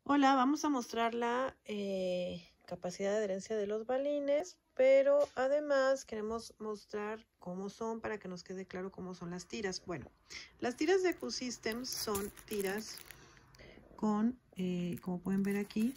Hola, vamos a mostrar la capacidad de adherencia de los balines, pero además queremos mostrar cómo son para que nos quede claro cómo son las tiras. Bueno, las tiras de Q-Systems son tiras con, como pueden ver aquí,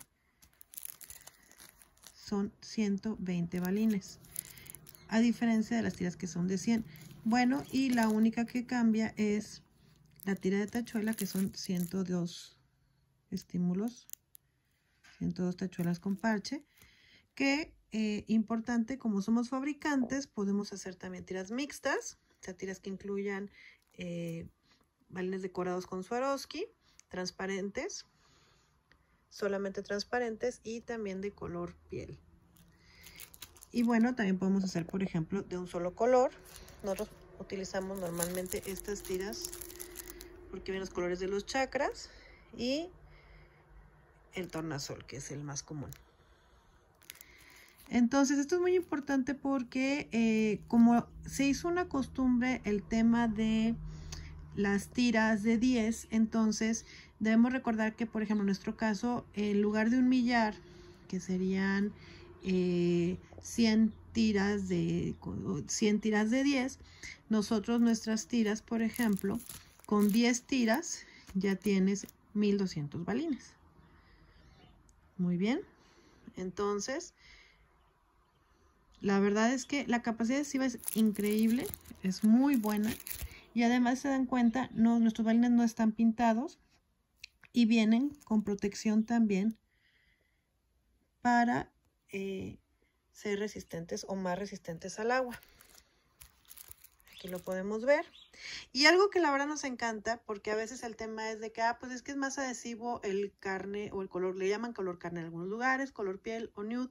son 120 balines, a diferencia de las tiras que son de 100. Bueno, y la única que cambia es la tira de tachuela, que son 102 estímulos. 102 tachuelas con parche, que importante, como somos fabricantes, podemos hacer también tiras mixtas, o sea, tiras que incluyan balines decorados con Swarovski, transparentes, solamente transparentes y también de color piel. Y bueno, también podemos hacer, por ejemplo, de un solo color. Nosotros utilizamos normalmente estas tiras porque ven los colores de los chakras y el tornasol, que es el más común. Entonces esto es muy importante porque como se hizo una costumbre el tema de las tiras de 10, entonces debemos recordar que, por ejemplo, en nuestro caso, en lugar de un millar, que serían 100 tiras de 10, nosotros nuestras tiras, por ejemplo, con 10 tiras ya tienes 1200 balines. Muy bien, entonces la verdad es que la capacidad adhesiva es increíble, es muy buena, y además se dan cuenta, nuestros balines no están pintados y vienen con protección también para ser resistentes o más resistentes al agua. Aquí lo podemos ver. Y algo que la verdad nos encanta, porque a veces el tema es de que, pues es que es más adhesivo el carne o el color, le llaman color carne en algunos lugares, color piel o nude,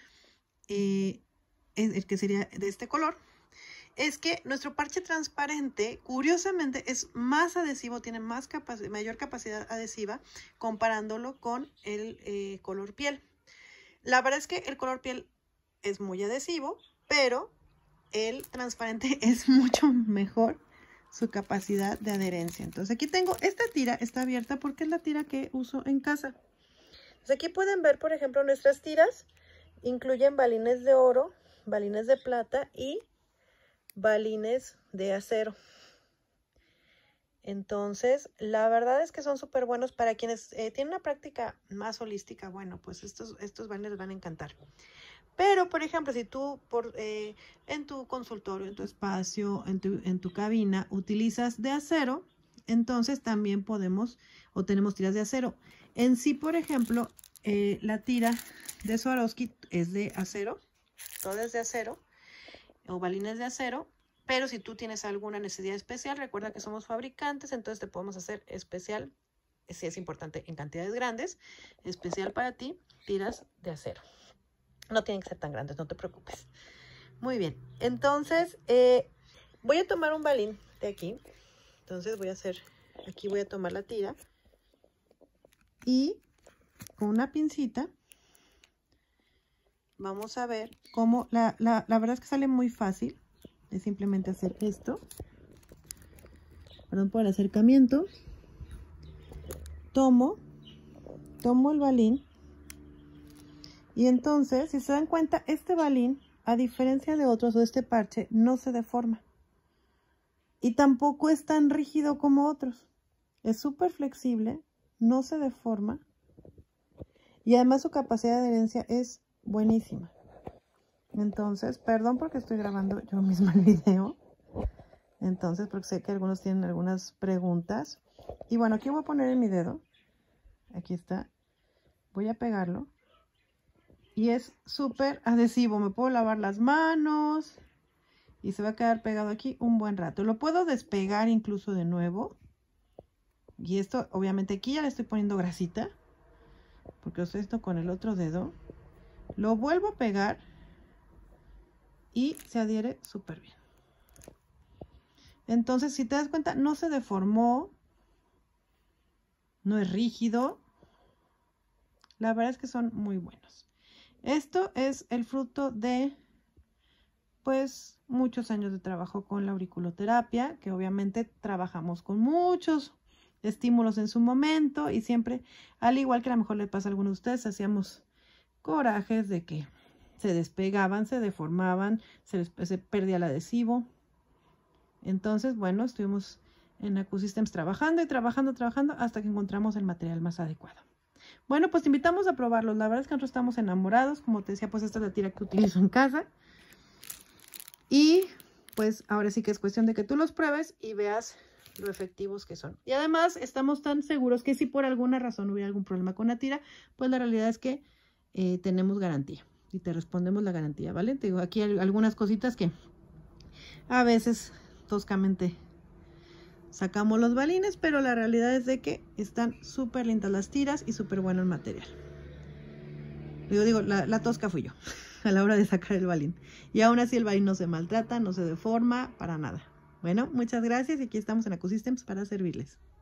el que sería de este color. Es que nuestro parche transparente, curiosamente, es más adhesivo, tiene mayor capacidad adhesiva comparándolo con el color piel. La verdad es que el color piel es muy adhesivo, pero el transparente es mucho mejor su capacidad de adherencia. Entonces aquí tengo esta tira, está abierta porque es la tira que uso en casa. Entonces aquí pueden ver, por ejemplo, nuestras tiras incluyen balines de oro, balines de plata y balines de acero. Entonces, la verdad es que son súper buenos para quienes tienen una práctica más holística. Bueno, pues estos balines les van a encantar. Pero, por ejemplo, si tú en tu consultorio, en tu espacio, en tu cabina, utilizas de acero, entonces también podemos o tenemos tiras de acero. En sí, por ejemplo, la tira de Swarovski es de acero, toda es de acero, o balines de acero. Pero si tú tienes alguna necesidad especial, recuerda que somos fabricantes, entonces te podemos hacer especial, si es importante, en cantidades grandes, especial para ti, tiras de acero. No tienen que ser tan grandes, no te preocupes. Muy bien, entonces voy a tomar un balín de aquí. Entonces aquí voy a tomar la tira y con una pincita vamos a ver cómo, la verdad es que sale muy fácil. Es simplemente hacer esto. Perdón por el acercamiento. Tomo el balín. Y entonces, si se dan cuenta, este balín, a diferencia de otros o de este parche, no se deforma. Y tampoco es tan rígido como otros. Es súper flexible, no se deforma. Y además su capacidad de adherencia es buenísima. Entonces, perdón porque estoy grabando yo misma el video. Entonces, porque sé que algunos tienen algunas preguntas. Y bueno, aquí voy a poner en mi dedo. Aquí está. Voy a pegarlo. Y es súper adhesivo. Me puedo lavar las manos. Y se va a quedar pegado aquí un buen rato. Lo puedo despegar incluso de nuevo. Y esto, obviamente, aquí ya le estoy poniendo grasita. Porque uso esto con el otro dedo. Lo vuelvo a pegar. Y se adhiere súper bien. Entonces, si te das cuenta, no se deformó. No es rígido. La verdad es que son muy buenos. Esto es el fruto de, pues, muchos años de trabajo con la auriculoterapia, que obviamente trabajamos con muchos estímulos en su momento y siempre, al igual que a lo mejor le pasa a algunos de ustedes, hacíamos corajes de que se despegaban, se deformaban, se perdía el adhesivo. Entonces, bueno, estuvimos en AccuSystems trabajando y trabajando hasta que encontramos el material más adecuado. Bueno, pues te invitamos a probarlos. La verdad es que nosotros estamos enamorados. Como te decía, pues esta es la tira que utilizo en casa. Y pues ahora sí que es cuestión de que tú los pruebes y veas lo efectivos que son. Y además estamos tan seguros que si por alguna razón hubiera algún problema con la tira, pues la realidad es que tenemos garantía y te respondemos la garantía, ¿vale? Te digo, aquí hay algunas cositas que a veces toscamente sacamos los balines, pero la realidad es de que están súper lindas las tiras y súper bueno el material. Digo, la tosca fui yo a la hora de sacar el balín. Y aún así el balín no se maltrata, no se deforma, para nada. Bueno, muchas gracias y aquí estamos en AccuSystems para servirles.